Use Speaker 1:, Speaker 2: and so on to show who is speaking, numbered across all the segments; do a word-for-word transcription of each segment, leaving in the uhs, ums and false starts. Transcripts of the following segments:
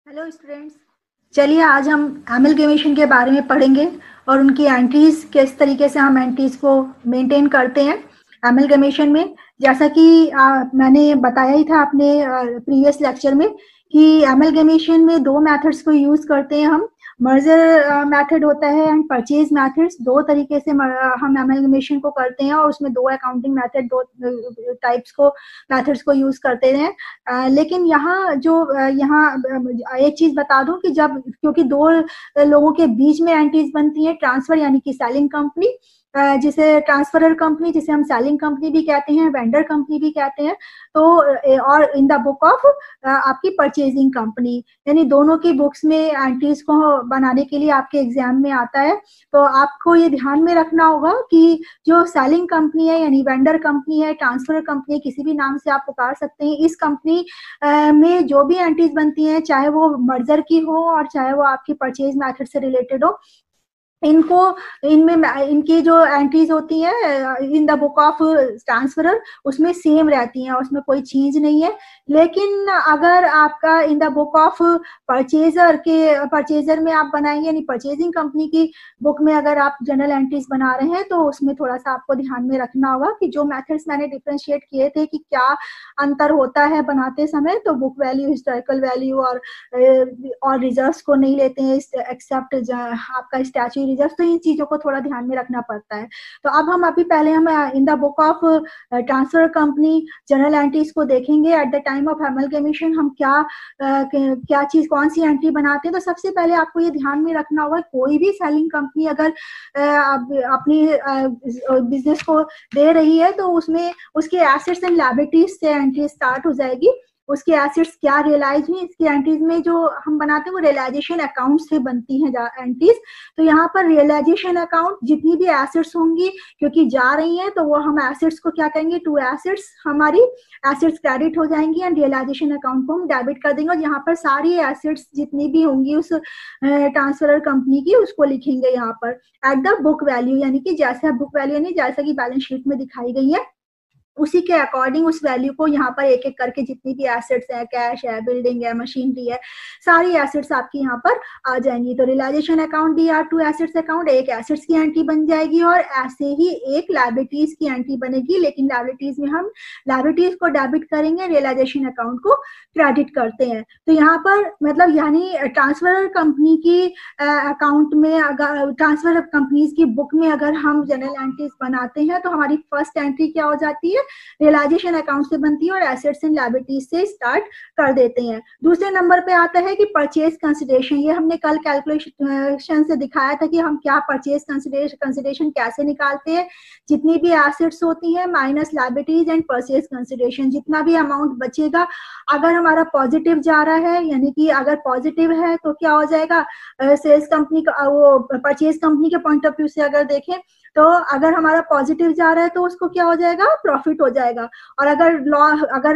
Speaker 1: Hello students, चलिए आज हम एमलगेमेशन के बारे में पढ़ेंगे और उनकी एंट्रीज किस तरीके से हम एंट्रीज को मेंटेन करते हैं एमलगेमेशन में। जैसा कि आ, मैंने बताया ही था अपने प्रीवियस लेक्चर में कि एमलगेमेशन में दो मेथड्स को यूज करते हैं हम। मर्जर मेथड होता है एंड परचेज मेथड्स, दो तरीके से म- हम एमलगेमेशन को करते हैं और उसमें दो अकाउंटिंग मेथड, दो टाइप्स को मेथड्स को यूज करते हैं। अ, लेकिन यहाँ जो अ, यहाँ अ, एक चीज बता दूं कि जब क्योंकि दो लोगों के बीच में एंट्रीज बनती है, ट्रांसफर यानी कि सेलिंग कंपनी, जिसे ट्रांसफरर कंपनी, जिसे हम सेलिंग कंपनी भी कहते हैं, वेंडर कंपनी भी कहते हैं। तो अ, और इन द बुक ऑफ आपकी परचेजिंग कंपनी, यानी दोनों की बुक्स में एंट्रीज को बनाने के लिए आपके एग्जाम में आता है। तो आपको ये ध्यान में रखना होगा कि जो सेलिंग कंपनी है यानी वेंडर कंपनी है, ट्रांसफर कंपनी है, किसी भी नाम से आप पुकार सकते हैं, इस कंपनी में जो भी एंट्रीज बनती हैं, चाहे वो मर्जर की हो और चाहे वो आपकी परचेज मेथड से रिलेटेड हो, इनको इनमें इनकी जो एंट्रीज होती हैं in the book of transferor, उसमें सेम रहती हैं, उसमें कोई चीज नहीं है। लेकिन अगर आपका in the book of purchaser के परचेजर में आप बनाएंगे यानी परचेजिंग कंपनी की बुक में अगर आप जनरल एंट्रीज बना रहे हैं, तो उसमें थोड़ा सा आपको ध्यान में रखना होगा कि जो मेथड्स मैंने डिफ्रेंशिएट किए थे कि क्या अंतर होता है बनाते समय, तो बुक वैल्यू, हिस्टोरिकल वैल्यू और और रिजर्व्स को नहीं लेते हैं एक्सेप्ट आपका स्टैच्यू रिजर्व, तो इन चीजों को थोड़ा ध्यान में रखना पड़ता है। तो अब हम अभी पहले हम in the book of transfer company journal entries को देखेंगे। At the time of amalgamation हम क्या uh, क्या चीज, कौन सी एंट्री बनाते हैं। तो सबसे पहले आपको ये ध्यान में रखना होगा, कोई भी सेलिंग कंपनी अगर uh, अपनी बिजनेस uh, को दे रही है, तो उसमें उसके एसेट्स एंड लायबिलिटीज से एंट्री स्टार्ट हो जाएगी। उसके एसेट्स क्या रियलाइज हुई, इसकी एंट्रीज में जो हम बनाते हैं वो रियलाइजेशन अकाउंट से बनती हैं एंट्रीज। तो यहाँ पर रियलाइजेशन अकाउंट, जितनी भी एसेट्स होंगी क्योंकि जा रही हैं, तो वो हम एसेट्स को क्या कहेंगे, टू एसेट्स, हमारी एसेट्स क्रेडिट हो जाएंगी एंड रियलाइजेशन अकाउंट को हम डेबिट कर देंगे। और यहाँ पर सारी एसेट्स जितनी भी होंगी उस ट्रांसफरर कंपनी की, उसको लिखेंगे यहाँ पर एट द बुक वैल्यू, यानी कि जैसे बुक वैल्यू यानी जैसा कि बैलेंस शीट में दिखाई गई है, उसी के अकॉर्डिंग उस वैल्यू को यहाँ पर एक एक करके जितनी भी एसेट्स है, कैश है, बिल्डिंग है, मशीनरी है, सारी एसेट्स आपकी यहाँ पर आ जाएंगी। तो realisation account D R to assets account, एक एसेट्स की एंट्री बन जाएगी और ऐसे ही एक लायबिलिटीज की एंट्री बनेगी। लेकिन लायबिलिटीज में हम लायबिलिटीज को डेबिट करेंगे, रियलाइजेशन अकाउंट को क्रेडिट करते हैं। तो यहाँ पर मतलब यानी ट्रांसफर कंपनी की अकाउंट में, अगर ट्रांसफर कंपनीज की बुक में अगर हम जनरल एंट्रीज बनाते हैं, तो हमारी फर्स्ट एंट्री क्या हो जाती है, रियलाइजेशन अकाउंट से बनती है और एसेट्स एंड लायबिलिटीज से स्टार्ट कर देते हैं। दूसरे नंबर पे आता है कि परचेज कंसिडरेशन। ये हमने कल कैलकुलेशन से दिखाया था कि हम क्या परचेज कंसिडरेशन कैसे निकालते हैं। जितनी भी एसेट्स होती हैं minus liabilities and purchase consideration, जितना भी अमाउंट बचेगा, अगर हमारा पॉजिटिव जा रहा है यानी कि अगर पॉजिटिव है तो क्या हो जाएगा, सेल्स कंपनी का, वो परचेज कंपनी के पॉइंट ऑफ व्यू से अगर देखें तो अगर हमारा पॉजिटिव जा रहा है तो उसको क्या हो जाएगा, प्रॉफिट हो जाएगा। और अगर लॉ अगर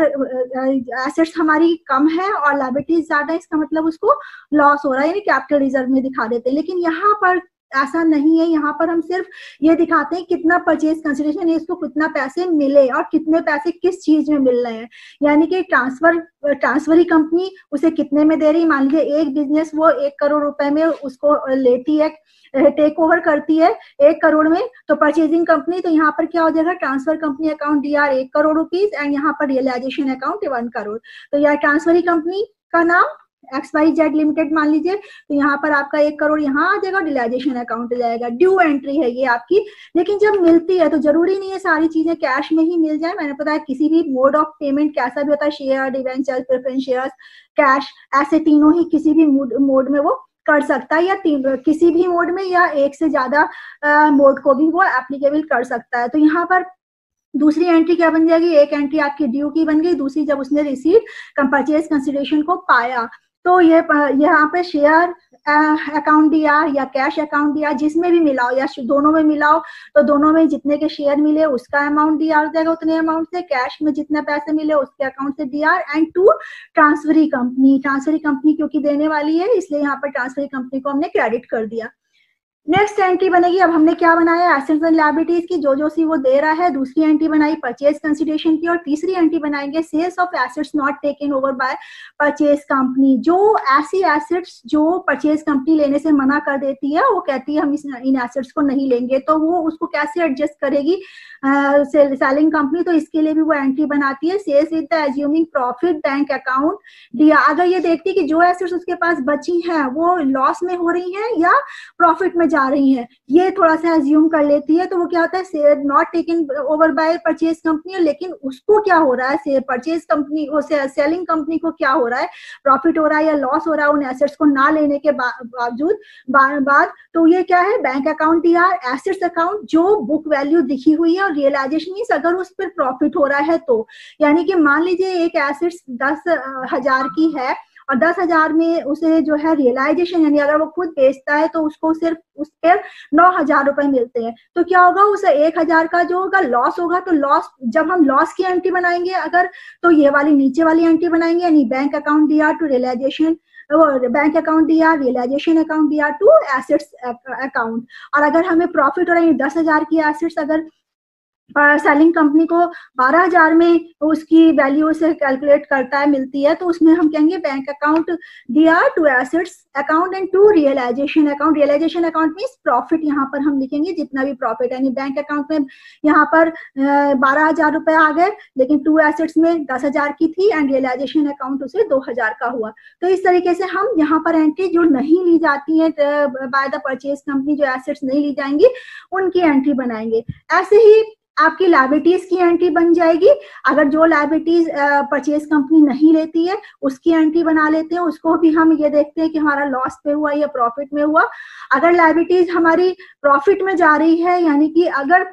Speaker 1: एसेट्स हमारी कम है और लायबिलिटीज ज्यादा है, इसका मतलब उसको लॉस हो रहा है, यानी कैपिटल रिजर्व में दिखा देते हैं। लेकिन यहाँ पर ऐसा नहीं है, यहाँ पर हम सिर्फ ये दिखाते हैं कितना परचेज कंसिडरेशन है, इसको कितना पैसे मिले और कितने पैसे किस चीज में मिल रहे हैं। यानी कि ट्रांसफर ट्रांसफरी कंपनी उसे कितने में दे रही, मान लीजिए एक बिजनेस वो एक करोड़ रुपए में उसको लेती है, टेक ओवर करती है एक करोड़ में, तो परचेजिंग कंपनी, तो यहाँ पर क्या हो जाएगा, transfer company account D R एक करोड़ रुपीज एंड यहाँ पर रियलाइजेशन अकाउंट वन करोड़। तो यह ट्रांसफरी कंपनी का नाम एक्स वाई जेड लिमिटेड मान लीजिए, तो यहाँ पर आपका एक करोड़ यहाँ आ जाएगा, रियलाइजेशन अकाउंट जाएगा। ड्यू एंट्री है ये आपकी। लेकिन जब मिलती है तो जरूरी नहीं है सारी चीजें कैश में ही मिल जाए। मैंने बताया किसी भी मोड ऑफ पेमेंट कैसा भी होता है, share, debenture, preference shares, cash, ऐसे तीनों ही किसी भी मोड में वो कर सकता है, या किसी भी मोड में या एक से ज्यादा मोड को भी वो एप्लीकेबल कर सकता है। तो यहाँ पर दूसरी एंट्री क्या बन जाएगी, एक एंट्री आपकी ड्यू की बन गई, दूसरी जब उसने रिसीव परचेज कंसिडरेशन को पाया, तो ये यहाँ पे शेयर अकाउंट दिया या कैश अकाउंट दिया, जिसमें भी मिलाओ या दोनों में मिलाओ, तो दोनों में जितने के शेयर मिले उसका अमाउंट दिया हो जाएगा, उतने अमाउंट से कैश में जितने पैसे मिले उसके अकाउंट से दिया। And to transferee company, transferee company क्योंकि देने वाली है इसलिए यहाँ पर ट्रांसफरी कंपनी को हमने क्रेडिट कर दिया। नेक्स्ट एंट्री बनेगी, अब हमने क्या बनाया, एसेट्स एंड लायबिलिटीज की, जो जो सी वो दे रहा है। दूसरी एंट्री बनाई परचेज कंसिडरेशन की, और तीसरी एंट्री बनाएंगे sales of assets not taken over by purchase company. जो ऐसी एसेट्स जो परचेज कंपनी लेने से मना कर देती है, वो कहती है हम इस इन एसेट्स को नहीं लेंगे, तो वो उसको कैसे एडजस्ट करेगी सेलिंग कंपनी, तो इसके लिए भी वो एंट्री बनाती है sales with the assuming profit bank account दिया। अगर ये देखती है कि जो एसेट्स उसके पास बची हैं वो लॉस में हो रही हैं या प्रॉफिट में जा रही हैं, ये थोड़ा सा एज्यूम कर लेती है, तो वो क्या होता है, not taken over by purchase company, लेकिन उसको क्या हो रहा है, परचेज कंपनी सेलिंग कंपनी को क्या हो रहा है, प्रॉफिट हो रहा है या लॉस हो रहा है उन एसेट्स को ना लेने के बावजूद बाद। तो ये क्या है, बैंक अकाउंट दिया, एसेट्स अकाउंट जो बुक वैल्यू दिखी हुई है, और रियलाइजेशन मींस अगर उस पर प्रॉफिट हो रहा है तो, यानी कि मान लीजिए एक एसेट्स दस हजार की है और दस हजार में उसे जो है रियलाइजेशन, यानी अगर वो खुद बेचता है तो उसको सिर्फ उस पर नौ हजार रुपए मिलते हैं, तो क्या होगा, उसे एक हजार का जो होगा लॉस होगा। तो लॉस, जब हम लॉस की एंट्री बनाएंगे अगर, तो ये वाली नीचे वाली एंट्री बनाएंगे, यानी बैंक अकाउंट दिया टू रियलाइजेशन, बैंक अकाउंट दिया, रियलाइजेशन अकाउंट दिया टू एसेट्स अकाउंट। और अगर हमें प्रॉफिट हो रहा है दस हजार की एसेट्स अगर सेलिंग कंपनी को बारह हजार में उसकी वैल्यू से कैलकुलेट करता है, मिलती है, तो उसमें हम कहेंगे बैंक अकाउंट दिया to assets account and to realisation account. Realisation account means profit, यहाँ पर हम लिखेंगे जितना भी प्रॉफिट, यानी बैंक अकाउंट में यहाँ पर बारह हजार रुपए आ गए, लेकिन टू एसेट्स में दस हजार की थी एंड रियलाइजेशन अकाउंट उसे दो हजार का हुआ। तो इस तरीके से हम यहाँ पर एंट्री जो नहीं ली जाती है बाय द परचेज कंपनी, जो एसेट्स नहीं ली जाएंगी उनकी एंट्री बनाएंगे। ऐसे ही आपकी लायबिलिटीज की एंट्री बन जाएगी, अगर जो लायबिलिटीज परचेज कंपनी नहीं लेती है उसकी एंट्री बना लेते हैं, उसको भी हम ये देखते हैं कि हमारा लॉस पे हुआ या प्रॉफिट में हुआ। अगर लायबिलिटीज हमारी प्रॉफिट में जा रही है, यानी कि अगर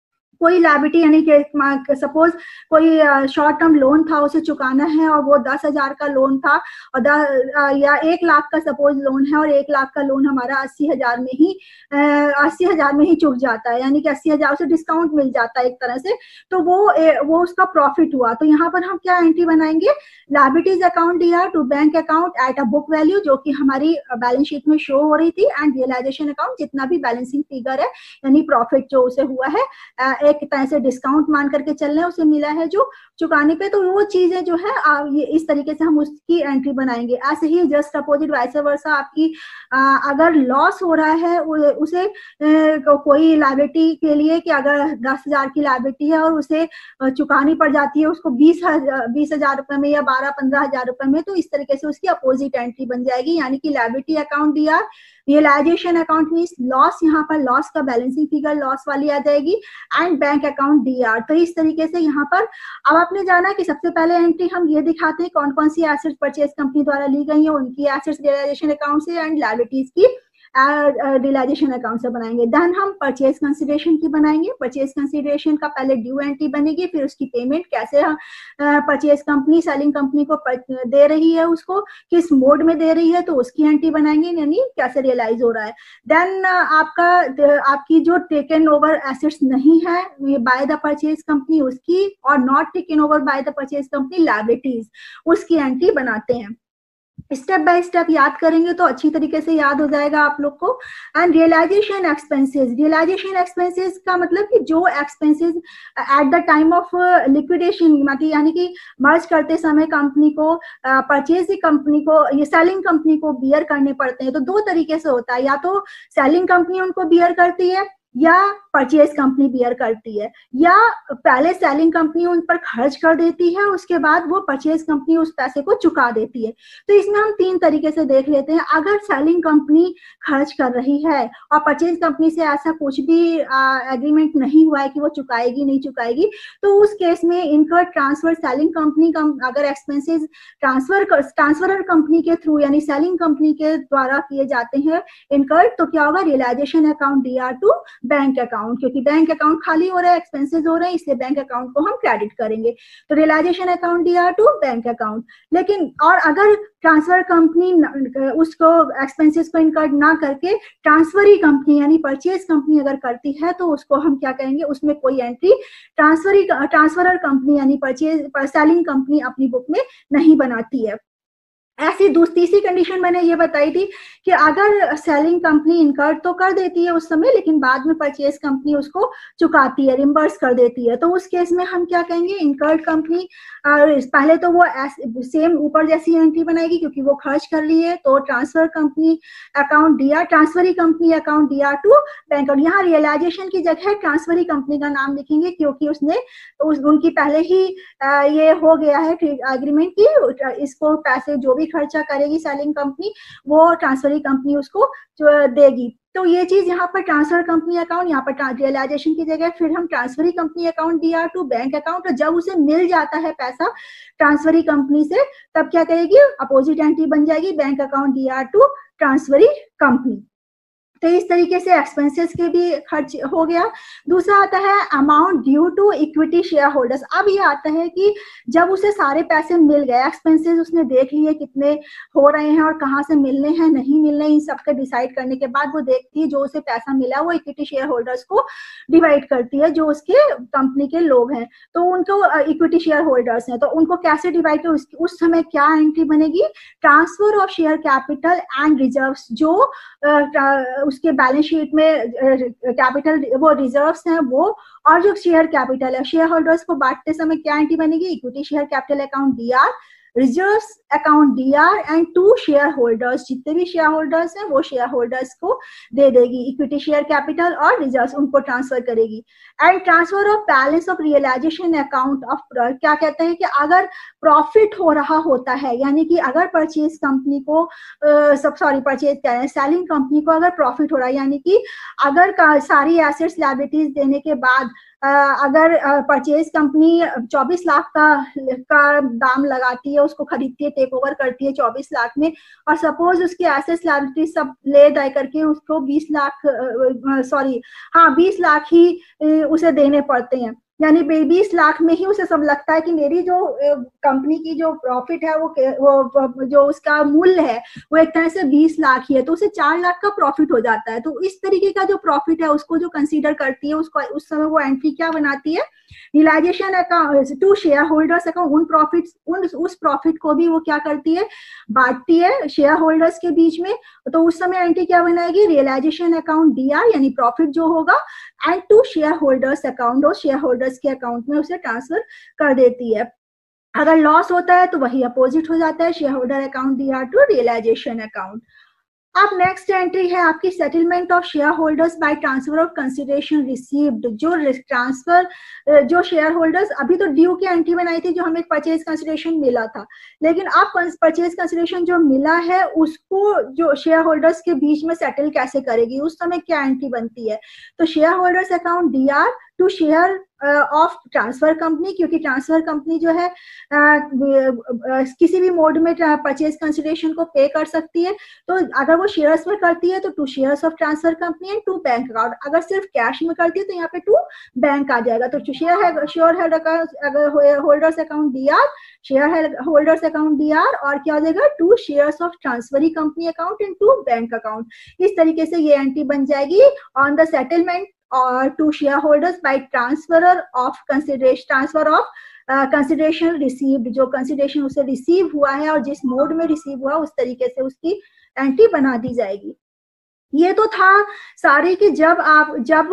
Speaker 1: कोई लायबिलिटी, यानी कि सपोज कोई शॉर्ट टर्म लोन था उसे चुकाना है और वो दस हजार का लोन था और द, या एक लाख का सपोज लोन है और एक लाख का लोन हमारा अस्सी हजार में ही अस्सी हजार में ही चुक जाता है, यानी कि अस्सी हजार से डिस्काउंट मिल जाता है एक तरह से, तो वो वो उसका प्रॉफिट हुआ। तो यहाँ पर हम क्या एंट्री बनाएंगे, लायबिलिटीज अकाउंट दिया to bank account at a book value, जो कि हमारी बैलेंस शीट में शो हो रही थी, एंड रियलाइजेशन अकाउंट जितना भी बैलेंसिंग फिगर है, यानी प्रॉफिट जो उसे हुआ है एक तरह से डिस्काउंट मान करके चल रहे हैं, उसे मिला है जो चुकाने पे, तो वो चीजें जो है आ, ये इस तरीके से हम उसकी एंट्री बनाएंगे। ऐसे ही जस्ट अपोजिट वाइस वर्सा, आपकी आ, अगर लॉस हो रहा है उसे आ, कोई लायबिलिटी के लिए कि अगर दस हजार की लायबिलिटी है और उसे चुकानी पड़ जाती है उसको बीस हजार बीस हजार रुपए में या बारह पंद्रह हजार रुपए में, तो इस तरीके से उसकी अपोजिट एंट्री बन जाएगी, यानी कि लायबिलिटी अकाउंट दिया, रियलाइजेशन अकाउंट मींस लॉस, यहाँ पर लॉस का बैलेंसिंग फिगर लॉस वाली आ जाएगी, एंड बैंक अकाउंट डीआर। तो इस तरीके से यहाँ पर अब आपने जाना कि सबसे पहले एंट्री हम ये दिखाते हैं कौन कौन सी एसेट्स परचेज कंपनी द्वारा ली गई है, उनकी एसेट्स रियलाइजेशन अकाउंट से एंड लायबिलिटीज की रियलाइजेशन अकाउंट से बनाएंगे। देन हम परचेज कंसिडरेशन की बनाएंगे। परचेज कंसिडरेशन का पहले ड्यू एंट्री बनेगी, फिर उसकी पेमेंट कैसे परचेज कंपनी सेलिंग कंपनी को दे रही है, उसको किस मोड में दे रही है, तो उसकी एंट्री बनाएंगे, यानी कैसे रियलाइज हो रहा है। देन आपका आपकी जो टेकन ओवर एसेट्स नहीं है बाय द परचेज कंपनी उसकी, और not taken over by the purchase company liabilities, उसकी एंट्री बनाते हैं। स्टेप बाय स्टेप याद करेंगे तो अच्छी तरीके से याद हो जाएगा आप लोग को। And realisation expenses, realisation expenses का मतलब कि जो expenses at the time of liquidation, मतलब यानी कि मर्ज करते समय कंपनी को, परचेज कंपनी को, ये सेलिंग कंपनी को बियर करने पड़ते हैं। तो दो तरीके से होता है, या तो सेलिंग कंपनी उनको बियर करती है या परचेज कंपनी बियर करती है, या पहले सेलिंग कंपनी उन पर खर्च कर देती है, उसके बाद वो परचेज कंपनी उस पैसे को चुका देती है। तो इसमें हम तीन तरीके से देख लेते हैं। अगर सेलिंग कंपनी खर्च कर रही है और परचेज कंपनी से ऐसा कुछ भी एग्रीमेंट नहीं हुआ है कि वो चुकाएगी नहीं चुकाएगी, तो उस केस में इनकर ट्रांसफर सेलिंग कंपनी का अगर एक्सपेंसेस ट्रांसफर ट्रांसफरर कंपनी के थ्रू यानी सेलिंग कंपनी के द्वारा किए जाते हैं इनकर, तो क्या होगा, realisation account D R to bank account, क्योंकि बैंक अकाउंट खाली हो रहा है, एक्सपेंसेस हो रहे हैं, इसलिए बैंक अकाउंट को हम क्रेडिट करेंगे। तो रियलाइजेशन अकाउंट दिया टू बैंक अकाउंट। लेकिन और अगर ट्रांसफर कंपनी उसको एक्सपेंसेस को इनकर्ड ना करके ट्रांसफरी कंपनी यानी परचेज कंपनी अगर करती है, तो उसको हम क्या कहेंगे, उसमें कोई एंट्री ट्रांसफरी ट्रांसफरर कंपनी यानी परचेज सेलिंग कंपनी अपनी बुक में नहीं बनाती है। ऐसी दूसरी तीसरी कंडीशन मैंने ये बताई थी कि अगर सेलिंग कंपनी इनकर्ड तो कर देती है उस समय, लेकिन बाद में परचेज कंपनी उसको चुकाती है, रिम्बर्स कर देती है, तो उस केस में हम क्या कहेंगे, इनकर्ड कंपनी पहले तो वो सेम ऊपर जैसी एंट्री बनाएगी क्योंकि वो खर्च कर ली है, तो ट्रांसफर कंपनी अकाउंट दिया, ट्रांसफरी कंपनी अकाउंट दिया टू बैंक। और यहाँ रियलाइजेशन की जगह ट्रांसफरी कंपनी का नाम लिखेंगे क्योंकि उसने उस, उनकी पहले ही आ, ये हो गया है एग्रीमेंट की, इसको पैसे जो भी खर्चा करेगी सेलिंग कंपनी वो ट्रांसफरी कंपनी उसको देगी। तो ये चीज यहाँ पर ट्रांसफर कंपनी अकाउंट, यहाँ पर रियलाइजेशन की जगह फिर हम ट्रांसफरी कंपनी अकाउंट दिया टू बैंक अकाउंट, और जब उसे मिल जाता है पैसा ट्रांसफरी कंपनी से तब क्या करेगी, अपोजिट एंट्री बन जाएगी, बैंक अकाउंट दिया टू ट्रांसफरी कंपनी। तो इस तरीके से एक्सपेंसेस के भी खर्च हो गया। दूसरा आता है amount due to equity share holders. अब ये आता है कि जब उसे सारे पैसे मिल गए, एक्सपेंसेस उसने देख लिए कितने हो रहे हैं और कहाँ से मिलने हैं नहीं मिलने, इन सबका डिसाइड करने के बाद वो देखती है जो उसे पैसा मिला वो इक्विटी शेयर होल्डर्स को डिवाइड करती है, जो उसके कंपनी के लोग हैं, तो उनको इक्विटी शेयर होल्डर्स हैं, तो उनको कैसे डिवाइड कर, उस समय क्या एंट्री बनेगी, transfer of share capital and reserves, जो उसके बैलेंस शीट में कैपिटल वो रिजर्व्स हैं वो, और जो शेयर कैपिटल है, शेयर होल्डर्स को बांटते समय क्या एंट्री बनेगी, equity share capital account D R, reserves account D R and to share holders, जितने भी शेयर होल्डर्स हैं वो शेयर होल्डर्स को दे देगी, इक्विटी शेयर कैपिटल और रिजर्व्स उनको ट्रांसफर करेगी। And transfer of balance of realisation account of, क्या कहते हैं कि अगर प्रॉफिट हो रहा होता है, यानी कि अगर परचेज कंपनी को सब सॉरी परचेज कह रहे हैं सेलिंग कंपनी को अगर प्रॉफिट हो रहा है, यानी कि अगर सारी एसेट्स लायबिलिटीज देने के बाद Uh, अगर परचेज uh, कंपनी चौबीस लाख का का दाम लगाती है, उसको खरीदती है, टेक ओवर करती है चौबीस लाख में, और सपोज उसकी एसेट्स लायबिलिटी सब ले दे करके उसको बीस लाख सॉरी uh, हाँ बीस लाख ही uh, उसे देने पड़ते हैं, यानी बीस लाख में ही उसे सब लगता है कि मेरी जो कंपनी की जो प्रॉफिट है वो, वो जो उसका मूल्य है वो एक तरह से बीस लाख ही है, तो उसे चार लाख का प्रॉफिट हो जाता है। तो इस तरीके का जो प्रॉफिट है उसको जो कंसीडर करती है, उसको उस समय वो एंट्री क्या बनाती है, realisation account to share holders account, उन प्रॉफिट उन उस प्रॉफिट को भी वो क्या करती है, बांटती है शेयर होल्डर्स के बीच में। तो उस समय एंट्री क्या बनाएगी, रियलाइजेशन अकाउंट डी आर, यानी प्रॉफिट जो होगा, and to share holders account, और शेयर होल्डर्स के अकाउंट में उसे ट्रांसफर कर देती है। अगर लॉस होता है तो वही अपोजिट हो जाता है, share holder account D R to realisation account. अब नेक्स्ट एंट्री है आपकी settlement of share holders by transfer of consideration received. जो ट्रांसफर जो शेयर होल्डर्स, अभी तो ड्यू की एंट्री बनाई थी जो हमें परचेज कंसिडरेशन मिला था, लेकिन अब परचेज कंसिडरेशन जो मिला है उसको जो शेयर होल्डर्स के बीच में सेटल कैसे करेगी, उस समय क्या एंट्री बनती है, तो share holders account D R to share of transfer company, क्योंकि ट्रांसफर कंपनी जो है uh, uh, किसी भी मोड में परचेज कंसिडरेशन को पे कर सकती है, तो अगर वो शेयर्स में करती है तो to shares of transfer company and to bank account, अगर सिर्फ कैश में करती है तो यहाँ पे टू बैंक आ जाएगा। तो शेयर है share holders account D R, share holders account D R, और क्या हो जाएगा, to shares of transferee company account and to bank account. इस तरीके से ये एंट्री बन जाएगी ऑन द सेटलमेंट और to share holders by transfer of consideration transfer of consideration received, जो कंसिडरेशन उसे रिसीव हुआ है और जिस मोड में रिसीव हुआ उस तरीके से उसकी एंट्री बना दी जाएगी। ये तो था सारे कि जब आप जब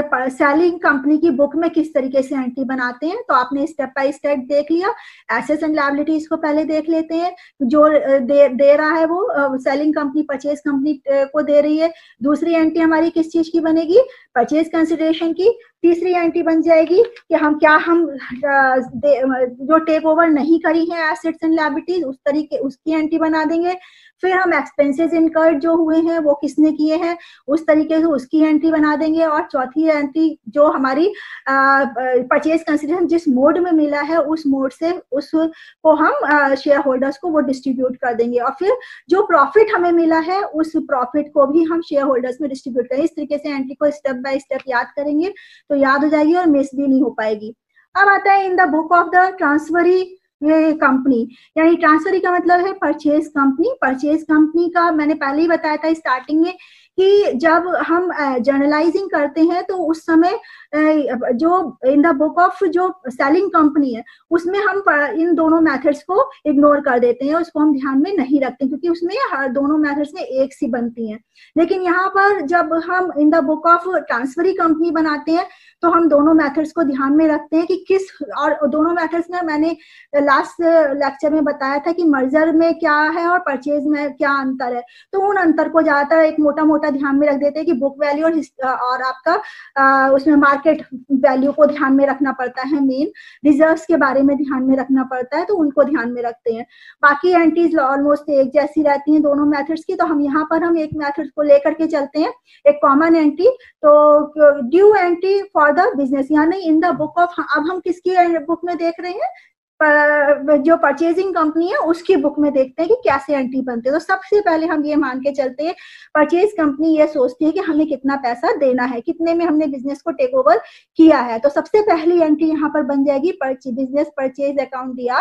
Speaker 1: सेलिंग कंपनी की बुक में किस तरीके से एंट्री बनाते हैं, तो आपने स्टेप बाय स्टेप देख लिया। एसेट्स एंड लायबिलिटीज को पहले देख लेते हैं, जो दे, दे रहा है वो सेलिंग कंपनी परचेज कंपनी को दे रही है। दूसरी एंट्री हमारी किस चीज की बनेगी, परचेज कंसिडरेशन की। तीसरी एंट्री बन जाएगी कि हम क्या हम जो टेक ओवर नहीं करी है एसेट्स एंड लायबिलिटीज उस तरीके उसकी एंट्री बना देंगे। फिर हम एक्सपेंसेस इनकर्ड जो हुए हैं वो किसने किए हैं उस तरीके से उसकी एंट्री बना देंगे। और चौथी एंट्री जो हमारी परचेज कंसिडरेशन जिस मोड में मिला है उस मोड से उसको हम शेयर होल्डर्स को वो डिस्ट्रीब्यूट कर देंगे। और फिर जो प्रॉफिट हमें मिला है उस प्रॉफिट को भी हम शेयर होल्डर्स में डिस्ट्रीब्यूट करेंगे। इस तरीके से एंट्री को स्टेप बाय स्टेप याद करेंगे तो याद हो जाएगी और मिस भी नहीं हो पाएगी। अब आता है in the book of the transferee ये कंपनी, यानी ट्रांसफरी का मतलब है परचेज कंपनी। परचेज कंपनी का मैंने पहले ही बताया था स्टार्टिंग में कि जब हम जर्नलाइजिंग करते हैं तो उस समय जो इन द बुक ऑफ जो सेलिंग कंपनी है उसमें हम इन दोनों मेथड्स को इग्नोर कर देते हैं, उसको हम ध्यान में नहीं रखते क्योंकि उसमें हर दोनों मेथड्स में एक सी बनती हैं। लेकिन यहाँ पर जब हम in the book of transferee company बनाते हैं तो हम दोनों मेथड्स को ध्यान में रखते हैं कि किस, और दोनों मेथड्स में मैंने लास्ट लेक्चर में बताया था कि मर्जर में क्या है और परचेज में क्या अंतर है, तो उन अंतर को ज्यादातर एक मोटा मोटा ध्यान में रख देते हैं कि बुक वैल्यू और, और आपका आ, उसमें मार्केट वैल्यू को ध्यान में रखना पड़ता है, मेन रिजर्व्स के बारे में ध्यान में रखना पड़ता है, तो उनको ध्यान में रखते हैं। बाकी एंट्रीज ऑलमोस्ट एक जैसी रहती हैं दोनों मेथड्स की, तो हम यहाँ पर हम एक मेथड को लेकर के चलते हैं, एक कॉमन एंट्री, तो due entry for the business, यानी इन द बुक ऑफ, अब हम किसकी बुक में देख रहे हैं, पर, जो परचेजिंग कंपनी है उसकी बुक में देखते हैं कि कैसे एंट्री बनते हैं। तो सबसे पहले हम ये मान के चलते हैं, परचेज कंपनी ये सोचती है कि हमें कितना पैसा देना है, कितने में हमने बिजनेस को टेक ओवर किया है, तो सबसे पहली एंट्री यहाँ पर बन जाएगी बिजनेस परचेज अकाउंट दिया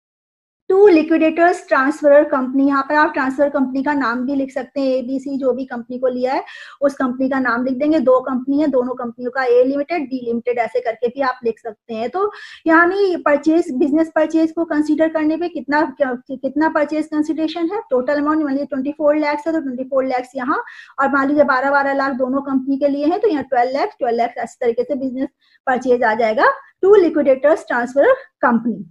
Speaker 1: टू लिक्विडेटर्स ट्रांसफर कंपनी। यहाँ पर आप ट्रांसफर कंपनी का नाम भी लिख सकते हैं, एबीसी जो भी कंपनी को लिया है उस कंपनी का नाम लिख देंगे। दो कंपनी है, दोनों कंपनियों का ए लिमिटेड डी लिमिटेड ऐसे करके भी आप लिख सकते हैं। तो यानी परचेज, बिजनेस परचेज को कंसीडर करने पे कितना कितना परचेज कंसिडरेशन है, टोटल अमाउंट मान लीजिए ट्वेंटी फोर लैक्स है तो ट्वेंटी फोर लैक्स यहाँ, और मान लीजिए बारह बारह लाख दोनों कंपनी के लिए है तो यहाँ ट्वेल्व लैक्स ट्वेल्व लैक्स इस तरीके से बिजनेस परचेज आ जाएगा टू लिक्विडेटर्स ट्रांसफर कंपनी।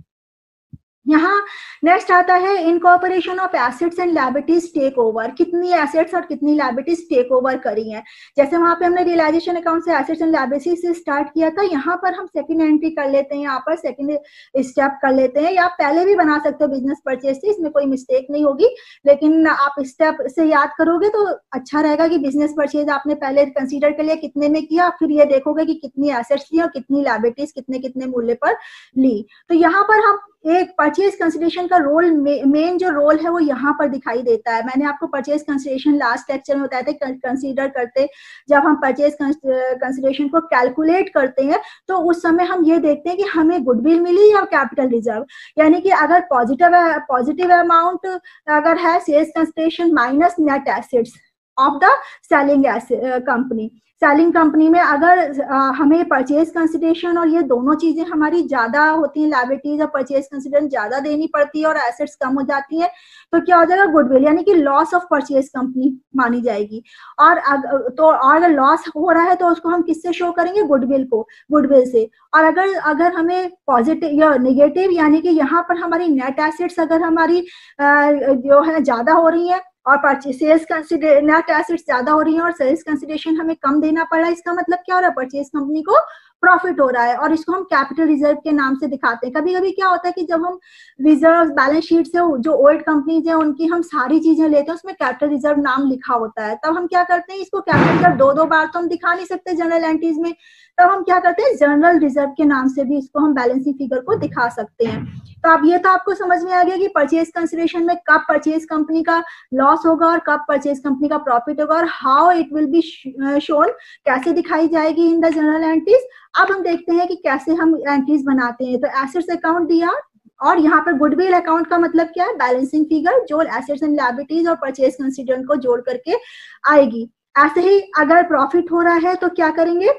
Speaker 1: यहाँ नेक्स्ट आता है incorporation of assets and liabilities take over, कितनी एसेट्स और कितनी लायबिलिटीज टेक ओवर करी हैं। जैसे वहां पे हमने रियलाइजेशन अकाउंट से एसेट्स एंड लायबिलिटीज से स्टार्ट किया था, यहाँ पर हम सेकंड एंट्री कर लेते हैं, यहाँ पर सेकंड स्टेप कर लेते हैं, या आप पहले भी बना सकते हो बिजनेस परचेज से, इसमें कोई मिस्टेक नहीं होगी, लेकिन आप स्टेप से याद करोगे तो अच्छा रहेगा कि बिजनेस परचेज आपने पहले कंसीडर कर लिया कितने में किया, फिर ये देखोगे कि कितनी एसेट्स ली और कितनी लायबिलिटीज कितने कितने मूल्य पर ली। तो यहाँ पर हम एक परचेज कंसिडरेशन का रोल, मेन जो रोल है वो यहाँ पर दिखाई देता है। मैंने आपको परचेज कंसिडरेशन लास्ट लेक्चर में बताया था, कंसीडर करते जब हम परचेज कंसिडरेशन को कैलकुलेट करते हैं तो उस समय हम ये देखते हैं कि हमें गुडविल मिली या कैपिटल रिजर्व, यानी कि अगर पॉजिटिव पॉजिटिव अमाउंट अगर है sales consideration minus net assets of the selling company, selling company में अगर आ, हमें परचेज कंसिडरेशन और ये दोनों चीजें हमारी ज्यादा होती हैं, लायबिलिटीज और परचेज कंसिडरेशन ज्यादा देनी पड़ती है और एसेट्स कम हो जाती हैं, तो क्या हो जाएगा, गुडविल यानी कि लॉस ऑफ परचेज कंपनी मानी जाएगी। और अग, तो और अगर लॉस हो रहा है तो उसको हम किससे शो करेंगे, गुडविल को, गुडविल से। और अगर अगर हमें पॉजिटिव या नेगेटिव, यानी कि यहाँ पर हमारी नेट एसेट्स अगर हमारी आ, जो है ज्यादा हो रही है और purchase sales consider net assets ज्यादा हो रही है और सेल्स कंसिडरेशन हमें कम देना पड़ रहा है, इसका मतलब क्या हो रहा है, परचेज कंपनी को प्रॉफिट हो रहा है, और इसको हम कैपिटल रिजर्व के नाम से दिखाते हैं। कभी कभी क्या होता है कि जब हम रिजर्व बैलेंस शीट से जो ओल्ड कंपनीज है उनकी हम सारी चीजें लेते हैं, उसमें कैपिटल रिजर्व नाम लिखा होता है, तब हम क्या करते हैं, इसको कैपिटल रिजर्व दो दो बार तो हम दिखा नहीं सकते जनरल एंट्रीज में, तब हम क्या करते हैं, जनरल रिजर्व के नाम से भी इसको हम बैलेंसिंग फिगर को दिखा सकते हैं। तो अब ये तो आपको समझ में आ गया कि परचेज कंसिडरेशन में कब परचेज कंपनी का लॉस होगा और कब परचेज कंपनी का प्रॉफिट होगा, और how it will be shown, कैसे दिखाई जाएगी इन द जनरल एंट्रीज। अब हम देखते हैं कि कैसे हम एंट्रीज बनाते हैं। तो एसेट्स अकाउंट दिया, और यहाँ पर गुडविल अकाउंट का मतलब क्या है, बैलेंसिंग फिगर जो एसेट्स एंड लायबिलिटीज और परचेज कंसिडरेशन को जोड़ करके आएगी। ऐसे ही अगर प्रॉफिट हो रहा है तो क्या करेंगे,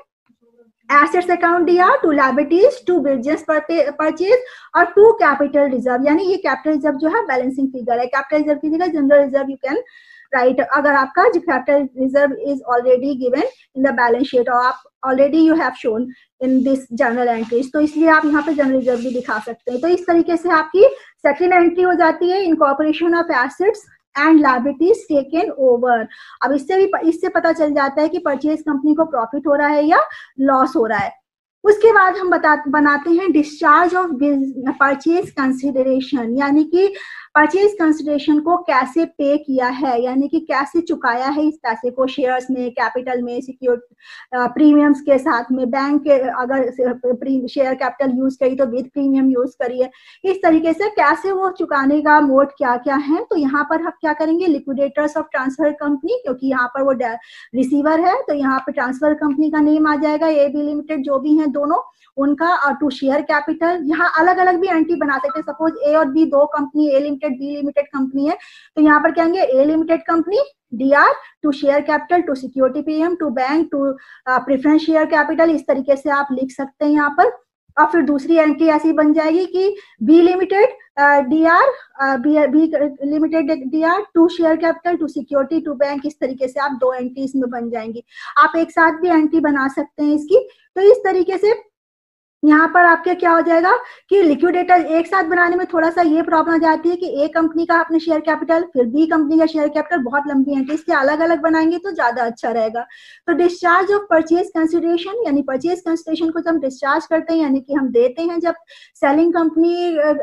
Speaker 1: एसेट्स अकाउंट दिया, to liabilities, to business purchase और टू कैपिटल रिजर्व, यानी ये कैपिटल रिजर्व जो है बैलेंसिंग फिगर है। कैपिटल रिजर्व की जगह general reserve you can write, अगर आपका जो capital reserve is already given in the balance sheet और आप already you have shown in this journal entries, तो इसलिए आप यहाँ पे जनरल रिजर्व भी दिखा सकते हैं। तो इस तरीके से आपकी सेकेंड एंट्री हो जाती है, incorporation of assets and liabilities taken over. अब इससे भी इससे पता चल जाता है कि परचेज कंपनी को प्रॉफिट हो रहा है या लॉस हो रहा है। उसके बाद हम बता बनाते हैं डिस्चार्ज ऑफ परचेज कंसिडरेशन, यानी कि परचेज कंसिडरेशन को कैसे पे किया है, यानी कि कैसे चुकाया है इस पैसे को, शेयर्स में, कैपिटल में, सिक्योर प्रीमियम्स के साथ में, बैंक के अगर शेयर कैपिटल यूज करी तो विद प्रीमियम यूज करिए, इस तरीके से कैसे वो चुकाने का मोड क्या क्या है। तो यहाँ पर हम क्या करेंगे, लिक्विडेटर्स ऑफ ट्रांसफर कंपनी, क्योंकि यहाँ पर वो रिसीवर है तो यहाँ पर ट्रांसफर कंपनी का नेम आ जाएगा, ए बी लिमिटेड जो भी है दोनों उनका, और टू शेयर कैपिटल। यहाँ अलग अलग भी एंट्री बना सकते हैं, सपोज ए और बी दो कंपनी, A limited limited, B limited company है, तो यहाँ पर क्या आएंगे, A limited company D R to share capital to security PM to bank to preference share capital, इस तरीके से आप लिख सकते हैं यहाँ पर। और फिर दूसरी एंट्री ऐसी बन जाएगी कि B limited D R B limited D R to share capital to security to bank, इस तरीके से आप दो एंट्री इसमें बन जाएंगी। आप एक साथ भी एंट्री बना सकते हैं इसकी। तो इस तरीके से यहाँ पर आपके क्या हो जाएगा कि लिक्विडेटर एक साथ बनाने में थोड़ा सा ये प्रॉब्लम आ जाती है कि ए कंपनी का आपने शेयर कैपिटल, फिर बी कंपनी का शेयर कैपिटल, बहुत लंबी एंट्री, इसके अलग अलग बनाएंगे तो ज्यादा अच्छा रहेगा। तो डिस्चार्ज ऑफ परचेज कंसिडरेशन, यानी परचेज कंसिडरेशन को जब हम डिस्चार्ज करते हैं, यानी कि हम देते हैं, जब सेलिंग कंपनी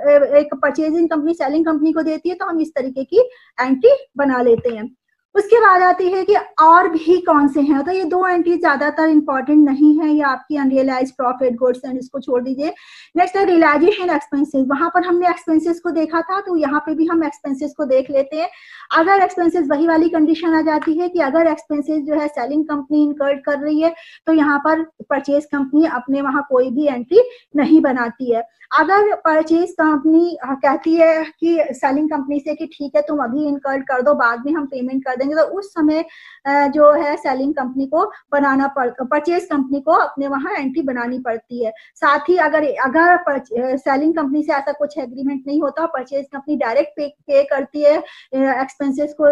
Speaker 1: एक परचेजिंग कंपनी सेलिंग कंपनी को देती है, तो हम इस तरीके की एंट्री बना लेते हैं। उसके बाद आती है कि और भी कौन से हैं, तो ये दो एंट्री ज्यादातर इंपॉर्टेंट नहीं है, ये आपकी अनरियलाइज्ड प्रॉफिट, गुड्स एंड, इसको छोड़ दीजिए। नेक्स्ट है रियलाइजेशन एक्सपेंसेस, वहां पर हमने एक्सपेंसेस को देखा था, तो यहाँ पे भी हम एक्सपेंसेस को देख लेते हैं। अगर एक्सपेंसेस, वही वाली कंडीशन आ जाती है कि अगर एक्सपेंसेस जो है सेलिंग कंपनी इनकर्ड कर रही है, तो यहाँ पर परचेज कंपनी अपने वहां कोई भी एंट्री नहीं बनाती है। अगर परचेज कंपनी कहती है कि सेलिंग कंपनी से कि ठीक है तुम अभी इनकर्ड कर दो, बाद में हम पेमेंट कर देंगे, तो उस समय जो है सेलिंग कंपनी को बनाना पड़ परचेज कंपनी को अपने वहां एंट्री बनानी पड़ती है। साथ ही अगर अगर सेलिंग कंपनी से ऐसा कुछ एग्रीमेंट नहीं होता, परचेज कंपनी डायरेक्ट पे, पे करती है एक्सपेंसेस को,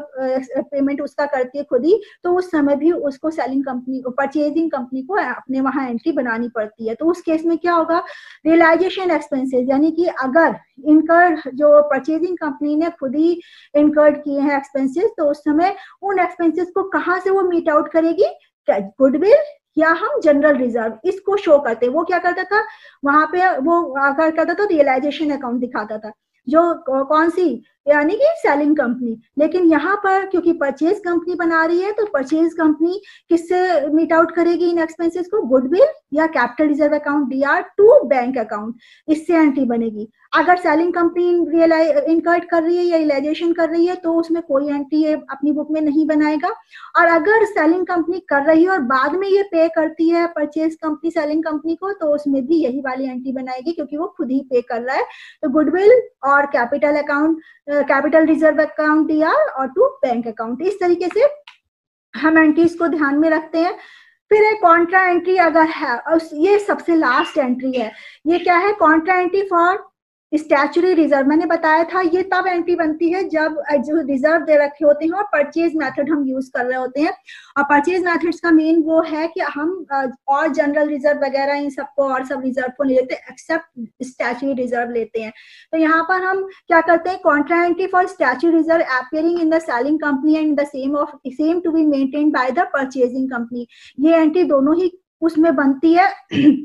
Speaker 1: पेमेंट उसका करती है खुद ही, तो उस समय भी उसको सेलिंग कंपनी को, परचेजिंग कंपनी को अपने वहां एंट्री बनानी पड़ती है। तो उस केस में क्या होगा, रियलाइजेशन एक्सपेंसेस, यानी कि अगर इनकर्ड जो परचेजिंग कंपनी ने खुद ही इनकर्ड किए हैं एक्सपेंसेस, तो उस समय उन एक्सपेंसेस को कहाँ से वो मीट आउट करेगी, गुडविल या हम जनरल रिजर्व, इसको शो करते हैं। वो क्या करता था वहां पे, वो अगर करता था रियलाइजेशन अकाउंट दिखाता था, जो कौन सी, यानी कि सेलिंग कंपनी। लेकिन यहाँ पर क्योंकि परचेज कंपनी बना रही है, तो परचेज कंपनी किससे मीट आउट करेगी इन एक्सपेंसेस को, गुडविल या capital reserve account D R to bank account, इससे एंट्री बनेगी। अगर सेलिंग कंपनी इनकर्ड कर रही है या रियलाइजेशन कर रही है, तो उसमें कोई एंट्री अपनी बुक में नहीं बनाएगा। और अगर सेलिंग कंपनी कर रही है और बाद में ये पे करती है परचेज कंपनी सेलिंग कंपनी को, तो उसमें भी यही वाली एंट्री बनाएगी, क्योंकि वो खुद ही पे कर रहा है। तो गुडविल और capital account, capital reserve account D R और टू बैंक अकाउंट, इस तरीके से हम एंट्रीज को ध्यान में रखते हैं। फिर एक कॉन्ट्रा एंट्री अगर है, ये सबसे लास्ट एंट्री है, ये क्या है, contra entry for statutory reserve. मैंने बताया था ये तब एंट्री बनती है जब जो रिजर्व दे रखे होते हैं और परचेज मेथड हम यूज कर रहे होते हैं। और परचेज मेथड्स का मेन वो है कि हम और जनरल रिजर्व वगैरह इन सबको और सब रिजर्व को नहीं लेते, एक्सेप्ट स्टैच्यूटरी रिजर्व लेते हैं। तो यहाँ पर हम क्या करते हैं, contra entry for statutory reserve appearing in the selling company and the same of same to be maintained by the purchasing company, ये एंट्री दोनों ही उसमें बनती है।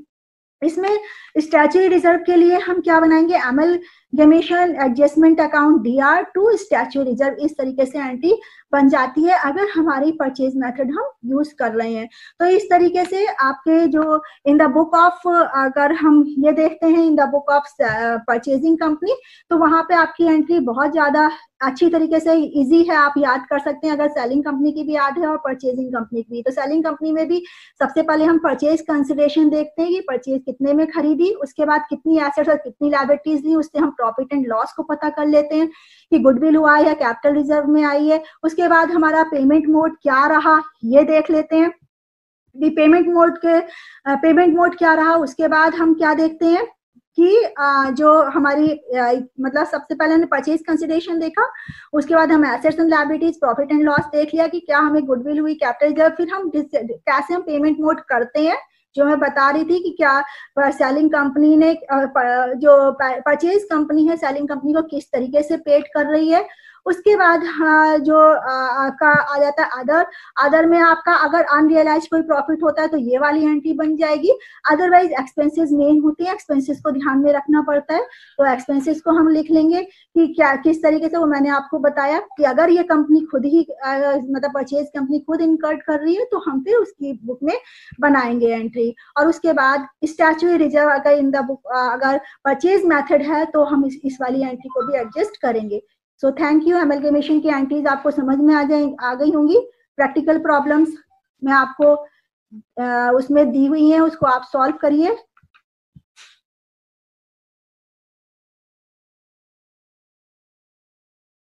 Speaker 1: इसमें स्टैच्यूटरी रिजर्व के लिए हम क्या बनाएंगे, amalgamation adjustment account D R to statutory reserve, इस तरीके से एंट्री बन जाती है अगर हमारी परचेज मेथड हम यूज कर रहे हैं। तो इस तरीके से आपके जो इन द बुक ऑफ, अगर हम ये देखते हैं in the book of purchasing company, तो वहां पे आपकी एंट्री बहुत ज्यादा अच्छी तरीके से इजी है, आप याद कर सकते हैं। अगर सेलिंग कंपनी की भी याद है और परचेजिंग कंपनी की भी, तो सेलिंग कंपनी में भी सबसे पहले हम परचेज कंसिडरेशन देखते हैं कि परचेज कितने में खरीदी, उसके बाद कितनी एसेट्स और कितनी लायबिलिटीज ली, उससे हम प्रॉफिट एंड लॉस को पता कर लेते हैं कि गुडविल हुआ है या कैपिटल रिजर्व में आई है। उसके बाद हमारा पेमेंट मोड क्या रहा ये देख लेते हैं, पेमेंट मोड के पेमेंट मोड क्या रहा। उसके बाद हम क्या देखते हैं कि जो हमारी मतलब सबसे पहले हमने परचेज कंसिडरेशन देखा, उसके बाद हम assets and liabilities, profit and loss देख लिया कि क्या हमें गुडविल हुई, कैपिटल रिजर्व। फिर हम कैसे हम पेमेंट मोड करते हैं, जो मैं बता रही थी कि क्या सेलिंग कंपनी ने, जो परचेज कंपनी है सेलिंग कंपनी को किस तरीके से पेड कर रही है। उसके बाद हाँ, जो आपका आ जाता है अदर, अदर में आपका अगर अनरियलाइज कोई प्रॉफिट होता है तो ये वाली एंट्री बन जाएगी। अदरवाइज एक्सपेंसेस मेन होती है, एक्सपेंसेस को ध्यान में रखना पड़ता है, तो एक्सपेंसेस को हम लिख लेंगे कि क्या किस तरीके से। वो मैंने आपको बताया कि अगर ये कंपनी खुद ही आ, मतलब परचेज कंपनी खुद इनकर्ड कर रही है तो हम फिर उसकी बुक में बनाएंगे एंट्री। और उसके बाद स्टैच्यूटरी रिजर्व अगर इन द बुक अगर परचेज मेथड है तो हम इस, इस वाली एंट्री को भी एडजस्ट करेंगे। So thank you. एमलगेमेशन की एंट्रीज आपको समझ में आ जाए आ गई होंगी। प्रैक्टिकल प्रॉब्लम्स मैं आपको आ, उसमें दी हुई हैं, उसको आप सॉल्व करिए।